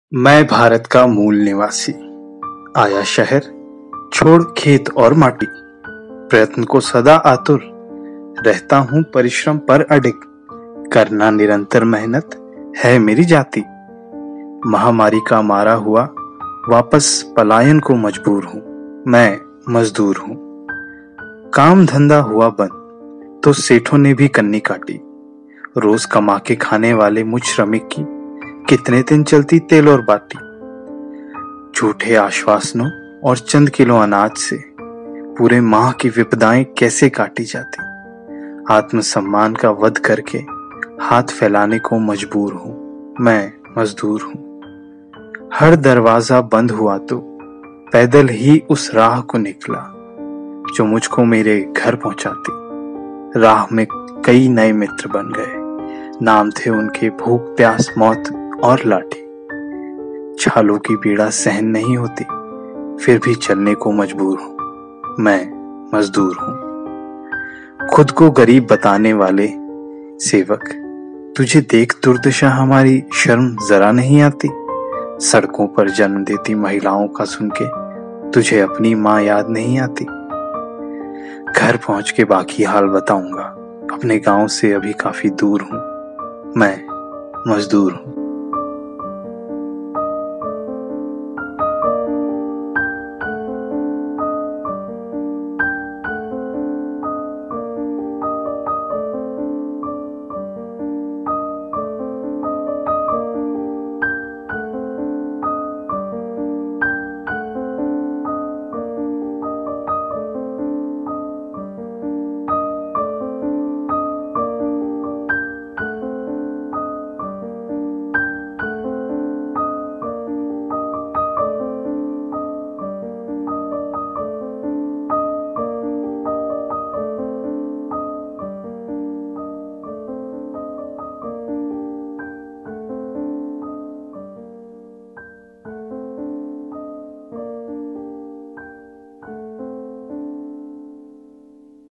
मैं भारत का मूल निवासी, आया शहर, छोड़ खेत और माटी। प्रयत्न को सदा आतुर, रहता हूँ परिश्रम पर अडिग। करना निरंतर मेहनत है मेरी जाति। महामारी का मारा हुआ, वापस पलायन को मजबूर हूँ। मैं मजदूर हूँ। काम धंधा हुआ बंद तो सेठों ने भी कन्नी काटी। रोज कमा के खाने वाले मुझ श्रमिक की कितने दिन चलती तेल और बाटी। झूठे आश्वासनों और चंद किलो अनाज से पूरे माह की विपदाएं कैसे काटी जाती। आत्मसम्मान का वध करके हाथ फैलाने को मजबूर हूं। मैं मजदूर हूं। हर दरवाजा बंद हुआ तो पैदल ही उस राह को निकला जो मुझको मेरे घर पहुंचाती। राह में कई नए मित्र बन गए। नाम थे उनके भूख प्यास मौत और लाठी। छालों की पीड़ा सहन नहीं होती, फिर भी चलने को मजबूर हूं। मैं मजदूर हूं। खुद को गरीब बताने वाले सेवक, तुझे देख दुर्दशा हमारी शर्म जरा नहीं आती। सड़कों पर जन्म देती महिलाओं का सुन के तुझे अपनी माँ याद नहीं आती। घर पहुंच के बाकी हाल बताऊंगा, अपने गांव से अभी काफी दूर हूं। मैं मजदूर हूं।